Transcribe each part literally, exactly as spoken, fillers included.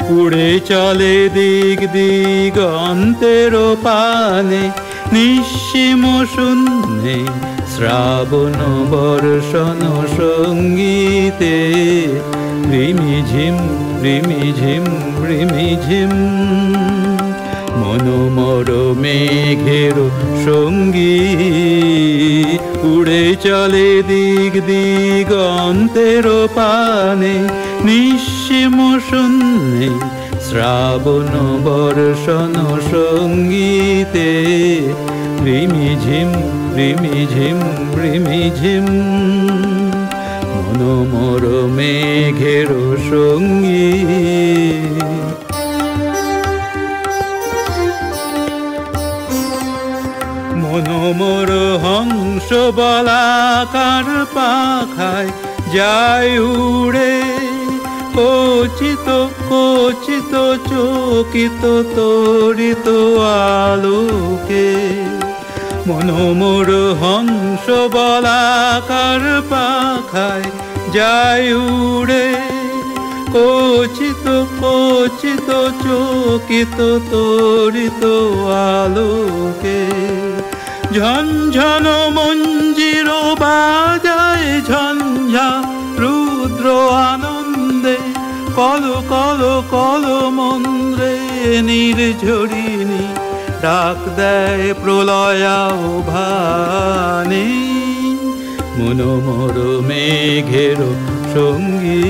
উড়ে চলে দিক দিগন্তের পানে নিঃসীম শূন্যে শ্রাবণ বর্ষণ সঙ্গীতে রিমিঝিম রিমিঝিম রিমিঝিম মনোমর মেঘের সঙ্গী উড়ে চলে দিক দিগন্তের পানে নিঃসীম শূন্যে শ্রাবণ বর্ষণ সঙ্গীতে রিমিঝিম রিমিঝিম রিমিঝিম মনোমর মেঘের সঙ্গী মনোমর হংস বলাকার পাখায় যায় উড়ে কচিত কচিত চকিত তরিত আলোকে মনোমর হংস বলাকার পাখায় যায় উড়ে কচিত কচিত চকিত তরিত আলোকে ঝনঝন মঞ্জির বাজায় ঝঞ্ঝা রুদ্র আনন্দে কল কল কল মন্দ্রে নির্ঝরিণী ডাক দেয় প্রলয়া ভানে মনোমর মেঘের সঙ্গী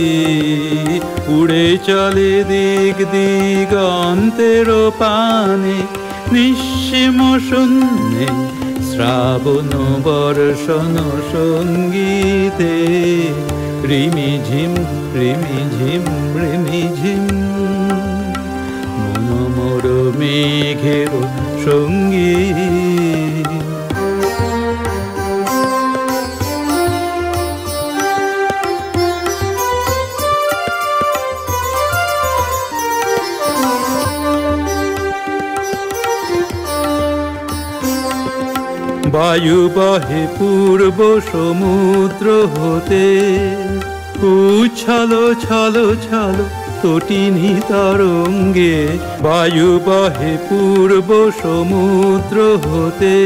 উড়ে চলে দিক দিগন্তের পানে নিঃসীম শূন্যে শ্রাবণ বর্ষণ সঙ্গীতে রিমিঝিম রিমিঝিম রিমিঝিম মনোমর মেঘের সঙ্গী বায়ু বহে পূর্ব সমুদ্র হতে উছলো ছলো ছলো তটিনী তরঙ্গে বায়ু বহে পূর্ব সমুদ্র হতে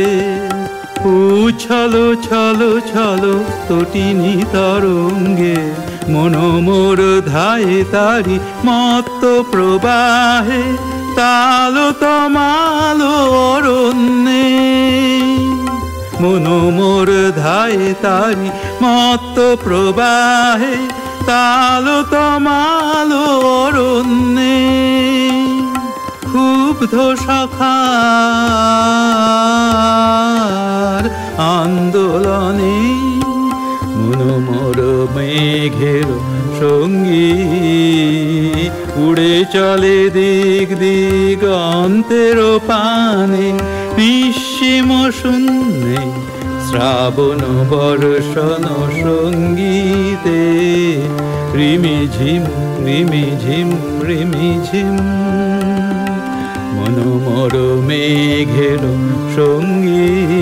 উছলো ছলো ছলো তটিনী তরঙ্গে মনোমর ধায়ে তারি মত্ত প্রবাহে তালো তমালো অরণ্যে মনোমর ধায়ে তারি মত্ত প্রবাহে তালো তমালো অরণ্যে ক্ষুব্ধ সখার আন্দোলনে মনোমর মেঘের সঙ্গী উড়ে চলে দিক দিগন্তের পানে নিঃসীম শূন্যে শ্রাবণ বর্ষণ সঙ্গীতে রিমিঝিম রিমিঝিম রিমিঝিম মনোমর মেঘের সঙ্গী।